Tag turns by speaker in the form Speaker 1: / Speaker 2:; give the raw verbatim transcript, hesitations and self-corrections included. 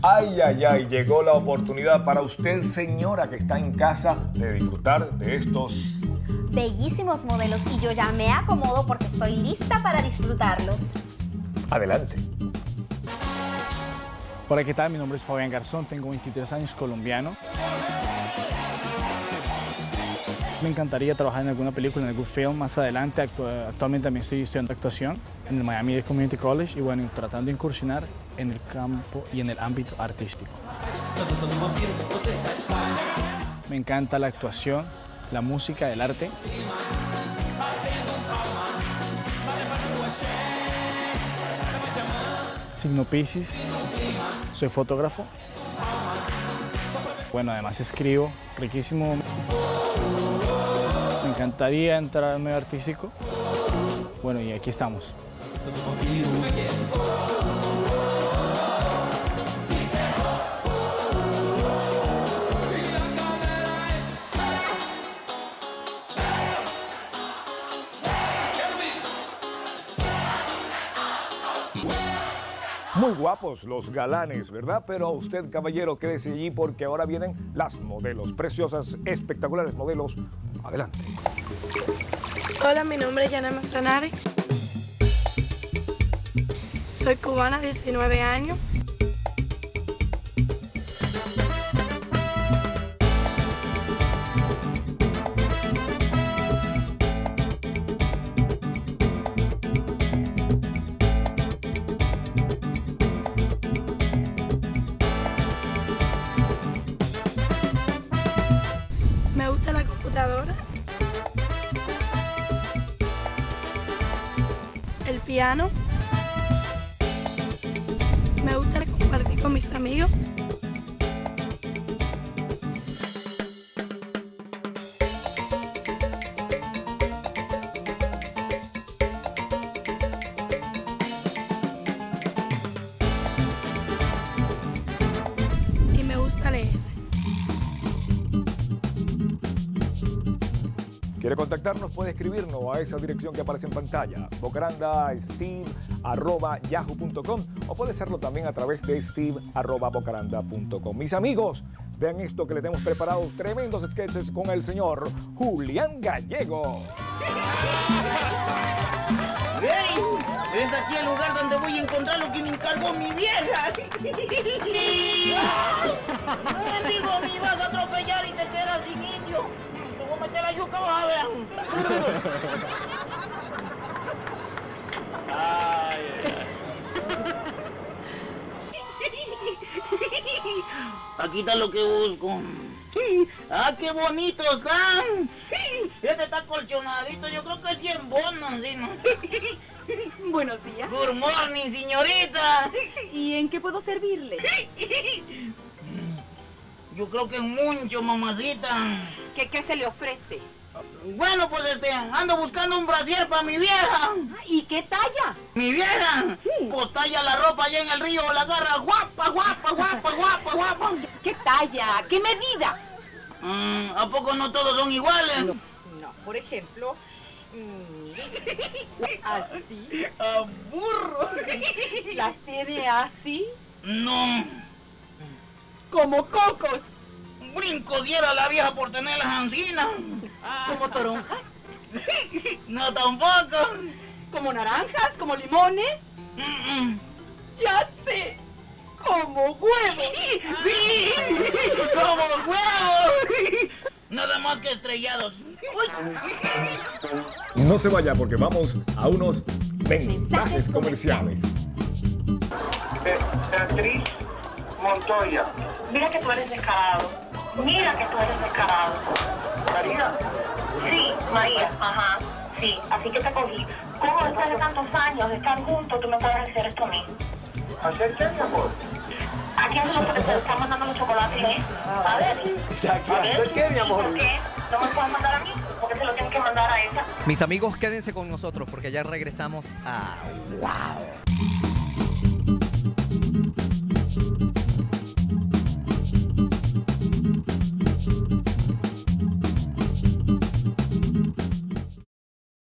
Speaker 1: Ay, ay, ay, llegó la oportunidad para usted, señora, que está en casa, de disfrutar de estos
Speaker 2: bellísimos modelos y yo ya me acomodo porque estoy lista para disfrutarlos.
Speaker 1: Adelante.
Speaker 3: Hola, ¿qué tal? Mi nombre es Fabián Garzón, tengo veintitrés años, colombiano. Me encantaría trabajar en alguna película, en algún film más adelante. Actu actualmente también estoy estudiando actuación en el Miami Dade Community College y bueno, tratando de incursionar en el campo y en el ámbito artístico. Me encanta la actuación, la música, el arte. Signo Piscis, soy fotógrafo. Bueno, además escribo, riquísimo. Me encantaría entrar al medio artístico. Bueno, y aquí estamos.
Speaker 1: Muy guapos los galanes, ¿verdad? Pero usted, caballero, quédese allí porque ahora vienen las modelos, preciosas, espectaculares modelos. Adelante.
Speaker 4: Hola, mi nombre es Yana Mazanare. Soy cubana, diecinueve años. Me gusta la computadora, el piano, me gusta compartir con mis amigos. Y me gusta leer.
Speaker 1: ¿Quiere contactarnos? Puede escribirnos a esa dirección que aparece en pantalla, bocarandasteve arroba yahoo punto com, o puede hacerlo también a través de steve arroba bocaranda punto com. Mis amigos, vean esto que le tenemos preparados, tremendos sketches con el señor Julián Gallego.
Speaker 5: ¡Hey! Es aquí el lugar donde voy a encontrar lo que me encargó mi vieja. No, digo, me vas a atropellar y te quedas sin indio. Te voy a meter la yuca, vas a ver. Ay, aquí está lo que busco. ¡Ah, qué bonitos están! Este está colchonadito, yo creo que es cien bonos, ¿sí, no?
Speaker 6: Buenos días.
Speaker 5: Good morning, señorita.
Speaker 6: ¿Y en qué puedo servirle?
Speaker 5: Yo creo que es mucho, mamacita.
Speaker 6: ¿Qué, qué se le ofrece?
Speaker 5: Bueno, pues este, ando buscando un brasier para mi vieja.
Speaker 6: ¿Y qué talla?
Speaker 5: ¿Mi vieja?
Speaker 6: Sí.
Speaker 5: Pues talla la ropa allá en el río, la agarra guapa, guapa, guapa, guapa, guapa.
Speaker 6: ¿Qué talla? ¿Qué medida?
Speaker 5: Mm, ¿a poco no todos son iguales?
Speaker 6: No, no. Por ejemplo, mire, así.
Speaker 5: ¡A burro!
Speaker 6: ¿Las tiene así?
Speaker 5: No.
Speaker 6: Como cocos.
Speaker 5: Brinco diera la vieja por tener las ancinas.
Speaker 6: ¿Como toronjas?
Speaker 5: No, tampoco.
Speaker 6: ¿Como naranjas? ¿Como limones?
Speaker 5: Mm, mm.
Speaker 6: Ya sé. Como huevos.
Speaker 5: ¡Sí! ¡Como huevos! Nada más que estrellados.
Speaker 1: No se vaya porque vamos a unos mensajes comerciales.
Speaker 7: Beatriz Montoya.
Speaker 8: Mira que tú eres descarado. Mira que tú eres descarado.
Speaker 7: María.
Speaker 8: Sí, María, ajá. Sí, así que te cogí. ¿Cómo después de tantos años de estar juntos tú me puedes hacer esto a mí?
Speaker 7: ¿Hacer qué, mi amor?
Speaker 8: ¿A quién se lo puedes estar mandando los chocolates, eh? A ver.
Speaker 7: ¿A quién? ¿Hacer qué, mi amor?
Speaker 8: ¿Por qué? ¿No me puedes mandar a mí? ¿Por qué se lo tienes que mandar a esa?
Speaker 9: Mis amigos, quédense con nosotros porque ya regresamos a ¡Wow!